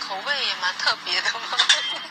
口味也蛮特别的嘛。